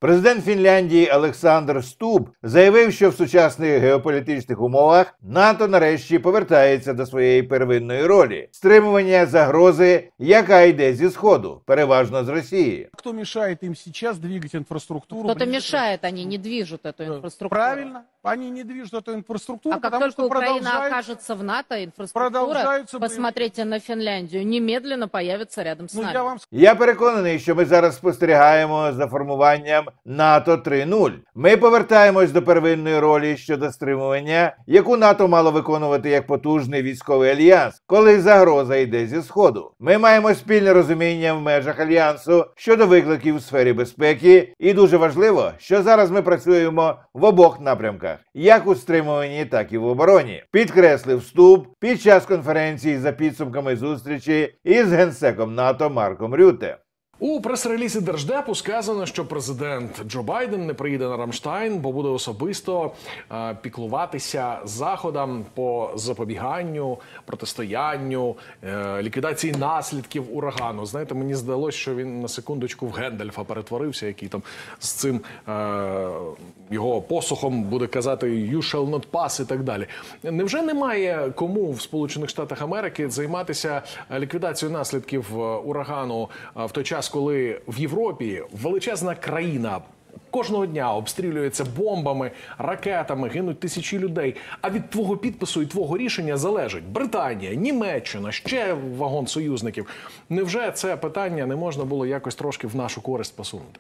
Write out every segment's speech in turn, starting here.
Президент Фінляндії Олександр Стуб заявив, що в сучасних геополітичних умовах НАТО нарешті повертається до своєї первинної ролі – стримування загрози, яка йде зі Сходу, переважно з Росії. Кто мешает им сейчас двигать инфраструктуру? Кто-то мешает, они не движут эту инфраструктуру. Правильно, они не движут эту инфраструктуру, А как потому только что Украина окажется в НАТО, инфраструктура, посмотрите на Финляндию, немедленно появится рядом с нами. Я переконаний, що ми зараз спостерігаємо за формуванням НАТО 3.0. Ми повертаємось до первинної ролі щодо стримування, яку НАТО мало виконувати як потужний військовий альянс, коли загроза йде зі Сходу. Ми маємо спільне розуміння в межах альянсу щодо викликів у сфері безпеки, і дуже важливо, що зараз ми працюємо в обох напрямках, як у стримуванні, так і в обороні, підкреслив Стуб під час конференції за підсумками зустрічі із генсеком НАТО Марком Рюте. У прес-релізі Держдепу сказано, що президент Джо Байден не приїде на Рамштайн, бо буде особисто піклуватися заходам по запобіганню, протистоянню, ліквідації наслідків урагану. Знаєте, мені здалося, що він на секундочку в Гендальфа перетворився, який там з цим його посохом буде казати «You shall not pass» і так далі. Невже немає кому в Сполучених Штатах Америки займатися ліквідацією наслідків урагану в той час, коли в Європі величезна країна кожного дня обстрілюється бомбами, ракетами, гинуть тисячі людей. А від твого підпису і твого рішення залежить Британія, Німеччина, ще вагон союзників. Невже це питання не можна було якось трошки в нашу користь посунути?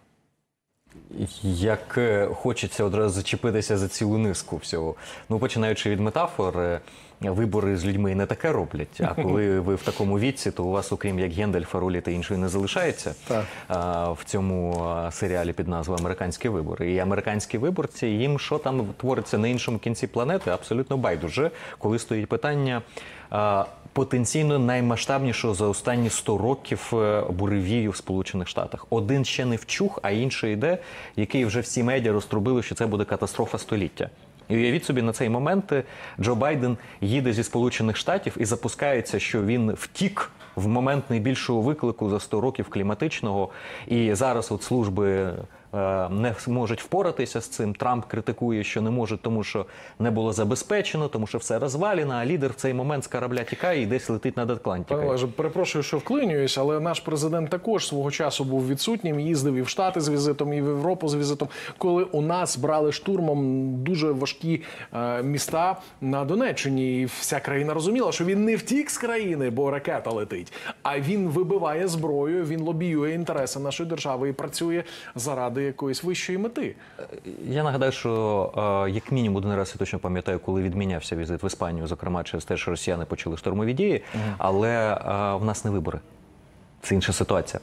Як хочеться одразу зачепитися за цілу низку всього. Ну, починаючи від метафор, вибори з людьми не таке роблять, а коли ви в такому віці, то у вас, окрім як Гендальфа, ролі та іншої не залишається в цьому серіалі під назвою «Американські вибори». І американські виборці, їм що там твориться на іншому кінці планети, абсолютно байдуже, коли стоїть питання потенційно наймасштабнішого за останні 100 років буревію в Сполучених Штатах. Один ще не вчух, а інший йде, який вже всі медіа розтрубили, що це буде катастрофа століття. І уявіть собі, на цей момент Джо Байден їде зі Сполучених Штатів і запускається, що він втік в момент найбільшого виклику за 100 років кліматичного. І зараз от служби не можуть впоратися з цим. Трамп критикує, що не можуть, тому що не було забезпечено, тому що все розвалено, а лідер в цей момент з корабля тікає і десь летить над Атлантикою. Пане Олеже, перепрошую, що вклинююсь, але наш президент також свого часу був відсутнім, їздив і в Штати з візитом, і в Європу з візитом, коли у нас брали штурмом дуже важкі міста на Донеччині. І вся країна розуміла, що він не втік з країни, бо ракета летить, а він вибиває зброю, він лобіює інтереси нашої держави і працює заради якоїсь вищої мети. Я нагадаю, що як мінімум один раз, я точно пам'ятаю, коли відмінявся візит в Іспанію, зокрема через те, що росіяни почали штурмові дії, але в нас не вибори. Це інша ситуація.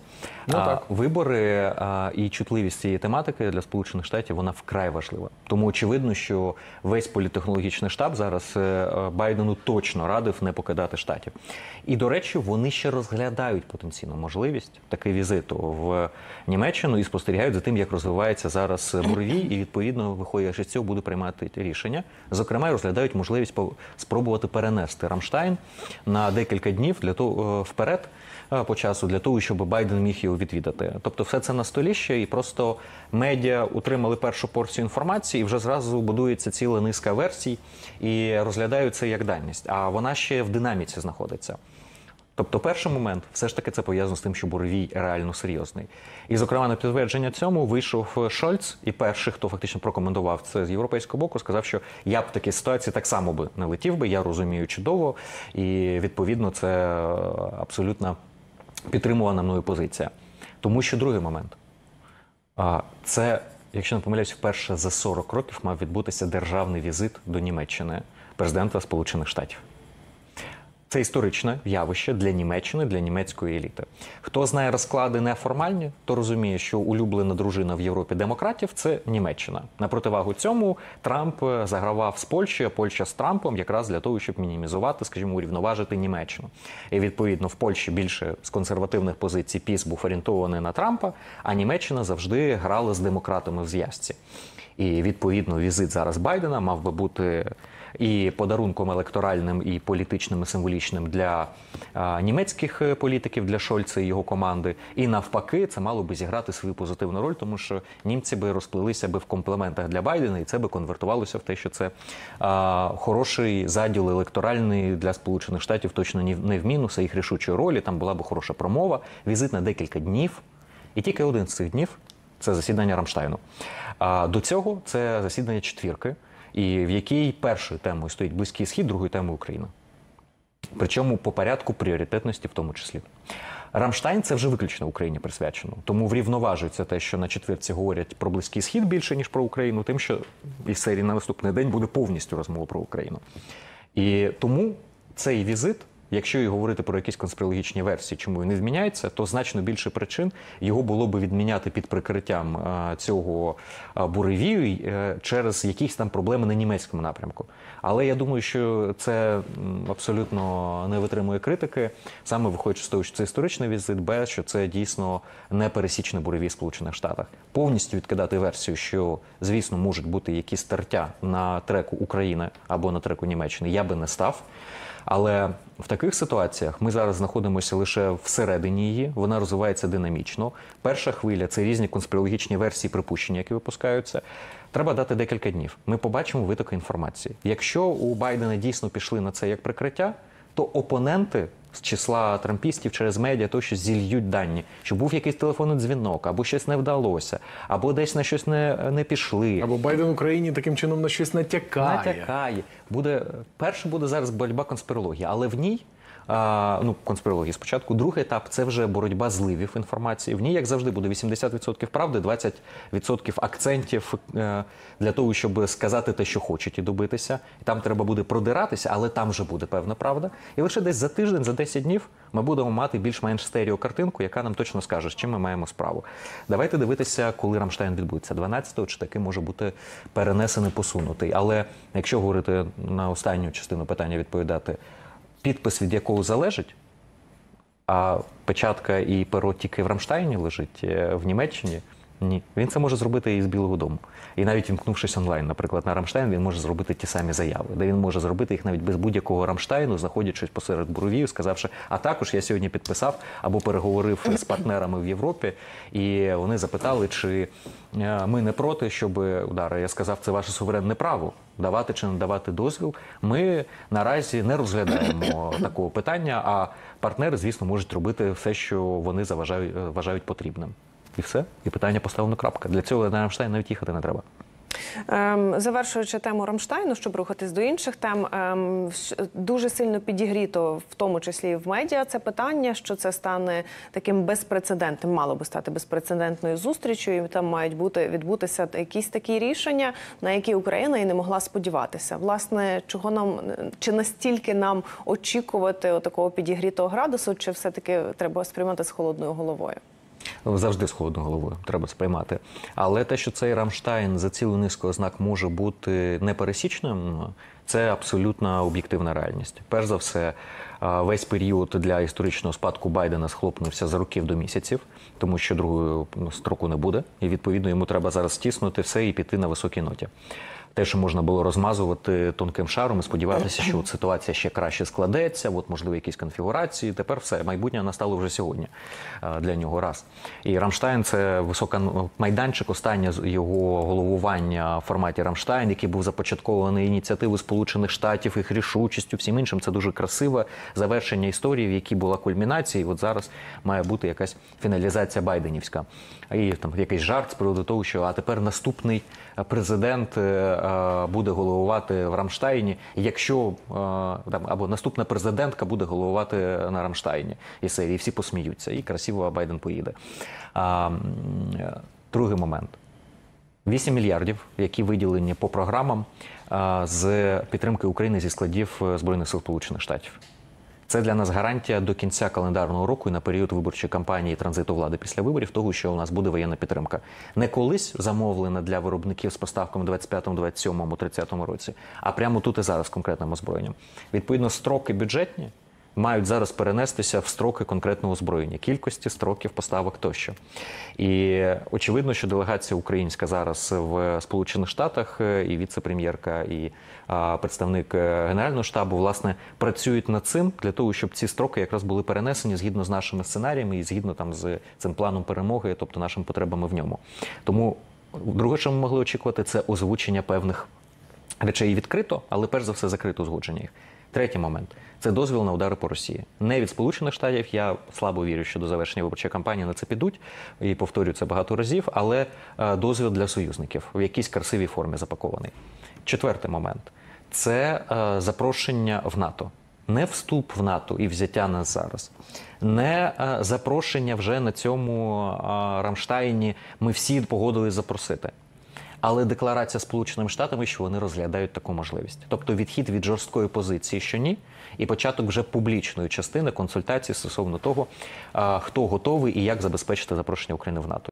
Вибори і чутливість цієї тематики для Сполучених Штатів, вона вкрай важлива. Тому очевидно, що весь політтехнологічний штаб зараз Байдену точно радив не покидати Штатів. І, до речі, вони ще розглядають потенційну можливість такий візиту в Німеччину і спостерігають за тим, як розвивається зараз буревій, і, відповідно, виходячи з цього, буде приймати рішення. Зокрема, розглядають можливість спробувати перенести Рамштайн на декілька днів вперед по часу, для того, щоб Байден міг його відвідати. Тобто все це на столі ще, і просто медіа отримали першу порцію інформації, і вже зразу будується ціла низка версій, і розглядають це як даність. А вона ще в динаміці знаходиться. Тобто перший момент, все ж таки це пов'язано з тим, що буревій реально серйозний. І, зокрема, на підтвердження цьому вийшов Шольц, і перший, хто фактично прокоментував це з європейського боку, сказав, що я б в такій ситуації так само би не летів би, я розумію чудово, і, відповідно, це абсолютно підтримувана мною позиція. Тому що другий момент. Це, якщо не помиляюсь, вперше за 40 років мав відбутися державний візит до Німеччини президента Сполучених Штатів. Це історичне явище для Німеччини, для німецької еліти. Хто знає розклади неформальні, то розуміє, що улюблена дружина в Європі демократів – це Німеччина. На противагу цьому Трамп загравав з Польщею, а Польща з Трампом якраз для того, щоб мінімізувати, скажімо, урівноважити Німеччину. І, відповідно, в Польщі більше з консервативних позицій ПіС був орієнтований на Трампа, а Німеччина завжди грала з демократами в зв'язці. І, відповідно, візит зараз Байдена мав би бути і подарунком електоральним, і політичним, і символічним безпечним для німецьких політиків, для Шольца і його команди. І навпаки, це мало би зіграти свою позитивну роль, тому що німці би розплилися би в компліментах для Байдена, і це би конвертувалося в те, що це хороший заділ електоральний для Сполучених Штатів, точно не в мінус, а їх рішучої ролі. Там була б хороша промова, візит на декілька днів. І тільки один з цих днів – це засідання Рамштайну. До цього це засідання четвірки, і в якій першою темою стоїть Близький Схід, другою темою Україна. Причому по порядку пріоритетності в тому числі. Рамштайн – це вже виключно Україні присвячено. Тому врівноважується те, що на четвірці говорять про Близький Схід більше, ніж про Україну, тим, що із серії на наступний день буде повністю розмова про Україну. І тому цей візит, якщо і говорити про якісь конспірологічні версії, чому він не зміняється, то значно більше причин його було би відміняти під прикриттям цього буревію через якісь там проблеми на німецькому напрямку. Але я думаю, що це абсолютно не витримує критики, саме виходячи з того, що це історичний візит, Б, що це дійсно непересічний буревій в Сполучених Штатах. Повністю відкидати версію, що, звісно, можуть бути якісь тертя на треку України або на треку Німеччини, я би не став. Але в таких ситуаціях ми зараз знаходимося лише всередині її, вона розвивається динамічно. Перша хвиля – це різні конспірологічні версії припущення, які випускаються. Треба дати декілька днів. Ми побачимо витоки інформації. Якщо у Байдена дійсно пішли на це як прикриття, то опоненти з числа трампістів через медіа то щось зільють дані, що був якийсь телефонний дзвінок, або щось не вдалося, або десь на щось не пішли. Або Байден Україні таким чином на щось натякає. Натякає. Перше буде зараз боротьба конспірології, але в ній, конспірології спочатку, другий етап – це вже боротьба зливів інформації. В ній, як завжди, буде 80% правди, 20% акцентів для того, щоб сказати те, що хочуть, і добитися. І там треба буде продиратися, але там вже буде певна правда. І лише десь за тиждень, за 10 днів ми будемо мати більш-менш стереокартинку, яка нам точно скаже, з чим ми маємо справу. Давайте дивитися, коли Рамштайн відбудеться. 12-го, чи таки може бути перенесений, посунутий. Але якщо говорити на останню частину питання, відповідати, підпис від якого залежить, а печатка і перо тільки в Рамштайні лежить, в Німеччині, ні. Він це може зробити і з Білого дому. І навіть вімкнувшись онлайн, наприклад, на Рамштайн, він може зробити ті самі заяви, де він може зробити їх навіть без будь-якого Рамштайну, знаходячись посеред буревію, сказавши, а також я сьогодні підписав або переговорив з партнерами в Європі, і вони запитали, чи ми не проти, щоб удари. Я сказав, це ваше суверенне право, давати чи не давати дозвіл. Ми наразі не розглядаємо такого питання, а партнери, звісно, можуть робити все, що вони вважають потрібним. І все. І питання поставлено крапка. Для цього на Рамштайн навіть їхати не треба. Завершуючи тему Рамштайну, щоб рухатись до інших тем, дуже сильно підігріто, в тому числі і в медіа, це питання, що це стане таким безпрецедентним, мало би стати безпрецедентною зустрічю, і там мають відбутися якісь такі рішення, на які Україна і не могла сподіватися. Власне, чи настільки нам очікувати такого підігрітого градусу, чи все-таки треба сприймати з холодною головою? Завжди з холодною головою треба сприймати. Але те, що цей Рамштайн за цілу низку ознак може бути непересічним, це абсолютно об'єктивна реальність. Перш за все, весь період для історичного спадку Байдена схлопнувся за років до місяців, тому що другого строку не буде. І, відповідно, йому треба зараз стиснути все і піти на високій ноті. Те, що можна було розмазувати тонким шаром і сподіватися, що ситуація ще краще складеться, можливо, якісь конфігурації. Тепер все, майбутнє настало вже сьогодні для нього раз. І Рамштайн – це висока майданчик, останнє його головування в форматі Рамштайн, який був започаткований ініціативою Сполучених Штатів, їх рішучістю, всім іншим. Це дуже красиве завершення історії, в якій була кульмінація, і от зараз має бути якась фіналізація байденівська. І там якийсь жарт з приводу того, що а тепер наступний президент буде головувати в Рамштайні, якщо або наступна президентка буде головувати на Рамштайні. І всі посміються, і красиво Байден поїде. Другий момент. 8 мільярдів, які виділені по програмам з підтримки України зі складів Збройних сил Сполучених Штатів. Це для нас гарантія до кінця календарного року і на період виборчої кампанії транзиту влади після виборів того, що у нас буде воєнна підтримка. Не колись замовлена для виробників з поставками у 25-му, 27-му, 30-му році, а прямо тут і зараз з конкретним озброєнням. Відповідно, строки бюджетні мають зараз перенестися в строки конкретного озброєння, кількості, строків поставок тощо. І очевидно, що делегація українська зараз в Сполучених Штатах, і віце-прем'єрка, і представник Генерального штабу, власне, працюють над цим для того, щоб ці строки якраз були перенесені згідно з нашими сценаріями і згідно там з цим планом перемоги, тобто нашими потребами в ньому. Тому друге, що ми могли очікувати, це озвучення певних речей відкрито, але перш за все закрито узгодження їх. Третій момент – це дозвіл на удари по Росії. Не від Сполучених Штатів, я слабо вірю, що до завершення виборчої кампанії на це підуть, і повторюю це багато разів, але дозвіл для союзників в якійсь красивій формі запакований. Четвертий момент – це запрошення в НАТО. Не вступ в НАТО і взяття нас зараз. Не запрошення вже на цьому Рамштайні ми всі погодились запросити. Але декларація Сполученими Штатами, що вони розглядають таку можливість. Тобто відхід від жорсткої позиції, що ні, і початок вже публічної частини консультацій стосовно того, хто готовий і як забезпечити запрошення України в НАТО.